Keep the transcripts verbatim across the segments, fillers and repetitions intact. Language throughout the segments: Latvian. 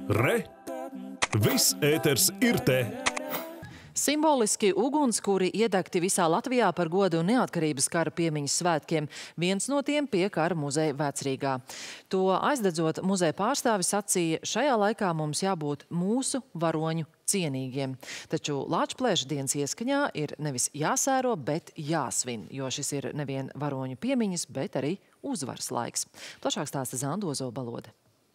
Re! Viss ēters ir te! Simboliski ugunskuri iedegti visā Latvijā par godu neatkarības kara piemiņas svētkiem. Viens no tiem pie Kara muzeja Vecrīgā. To aizdedzot muzeja pārstāvi sacīja, šajā laikā mums jābūt mūsu varoņu cienīgiem. Taču Lāčplēša dienas ieskaņā ir nevis jāsēro, bet jāsvin, jo šis ir nevien varoņu piemiņas, bet arī uzvaras laiks. Plašāk stāsta Zandozo Balode.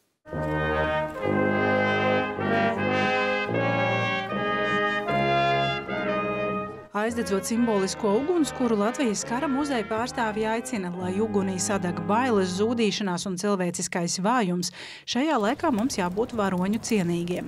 Aizdedzot simbolisko ugunskuru, Latvijas Kara muzeja pārstāvji aicina, lai ugunī sadeg bailes, zūdīšanās un cilvēciskais vājums. Šajā laikā mums jābūt varoņu cienīgiem.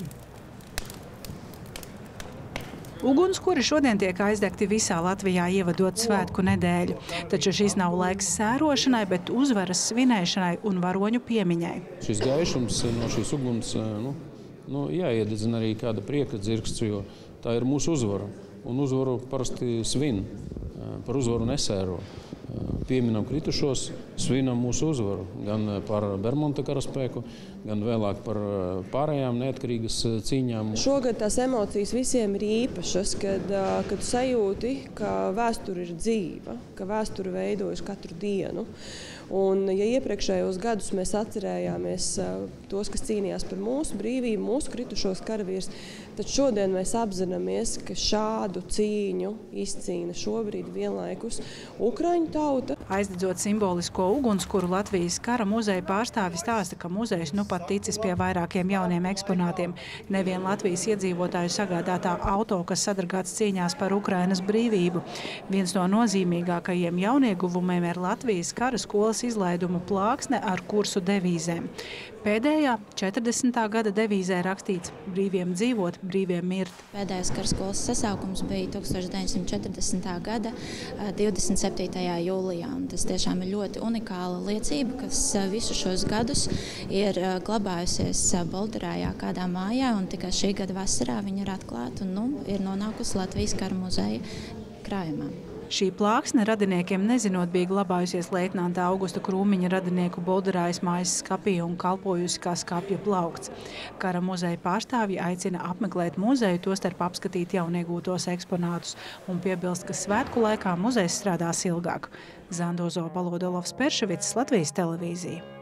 Ugunskuri šodien tiek aizdegti visā Latvijā, ievadot svētku nedēļu. Taču šis nav laiks sērošanai, bet uzvaras svinēšanai un varoņu piemiņai. Šis gaišums no šīs uguns nu, nu, jāiededzina arī kāda prieka dzirksts, jo tā ir mūsu uzvara. Un uzvaru parasti svin, par uzvaru nesēro. Pieminam kritušos, svinam mūsu uzvaru. Gan par Bermonta karaspēku, gan vēlāk par pārējām neatkarīgas cīņām. Šogad tās emocijas visiem ir īpašas, kad, kad sajūti, ka vēsture ir dzīva, ka vēsture veidojas katru dienu. Un, ja iepriekšējos gadus mēs atcerējāmies tos, kas cīnījās par mūsu brīvību, mūsu kritušos karavīrus, tad šodien mēs apzināmies, ka šādu cīņu izcīna šobrīd vienlaikus Ukraiņu tauta. Aizdedzot simbolisko ugunskuru, Latvijas Kara muzeja pārstāvi stāsta, ka muzejs nu pat ticis pie vairākiem jauniem eksponātiem. Nevien Latvijas iedzīvotāju sagādātā auto, kas sadragāts cīņās par Ukrainas brīvību. Viens no nozīmīgākajiem jaunieguvumiem ir Latvijas Kara skolas izlaidumu plāksne ar kursu devīzēm. Pēdējā četrdesmitā gada devīzē rakstīts brīviem dzīvot, brīviem mirt. Pēdējais kara skolas sasaukums bija tūkstoš deviņsimt četrdesmitā gada divdesmit septītajā jūlijā. Un tas tiešām ir ļoti unikāla liecība, kas visu šos gadus ir glabājusies Bolderājā kādā mājā, un tikai šī gada vasarā viņa ir atklāta un nu, ir nonākusi Latvijas Kara muzeja krājumā. Šī plāksne radiniekiem nezinot bija glabājusies leitnanta Augusta Krūmiņa radinieku Bolderājas mājas skapī un kalpojusi kā skapja plaukts. Kara muzeja pārstāvji aicina apmeklēt muzeju, tostarp apskatīt jauniegūtos eksponātus un piebilst, ka svētku laikā muzejs strādās ilgāk. Zandozo Balode, Olavs Perševics, Latvijas televīzija.